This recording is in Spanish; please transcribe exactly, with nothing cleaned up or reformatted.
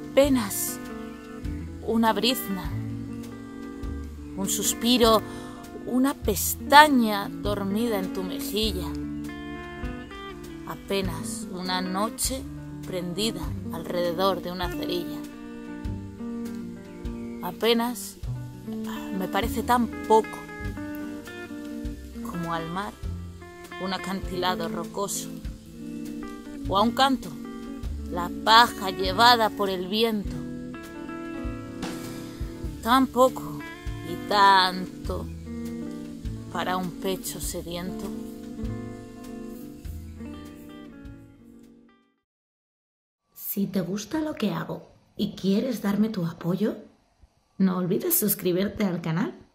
Apenas una brizna, un suspiro, una pestaña dormida en tu mejilla. Apenas una noche prendida alrededor de una cerilla. Apenas me parece tan poco como al mar un acantilado rocoso, o a un canto la paja llevada por el viento. Tan poco y tanto para un pecho sediento. Si te gusta lo que hago y quieres darme tu apoyo, no olvides suscribirte al canal.